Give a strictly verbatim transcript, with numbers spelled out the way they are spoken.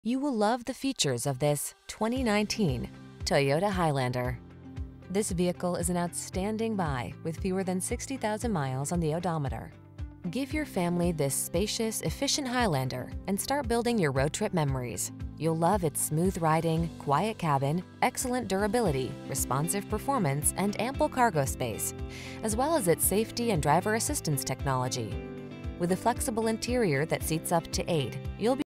You will love the features of this twenty nineteen Toyota Highlander. This vehicle is an outstanding buy with fewer than sixty thousand miles on the odometer. Give your family this spacious, efficient Highlander and start building your road trip memories. You'll love its smooth riding, quiet cabin, excellent durability, responsive performance, and ample cargo space, as well as its safety and driver assistance technology. With a flexible interior that seats up to eight, you'll be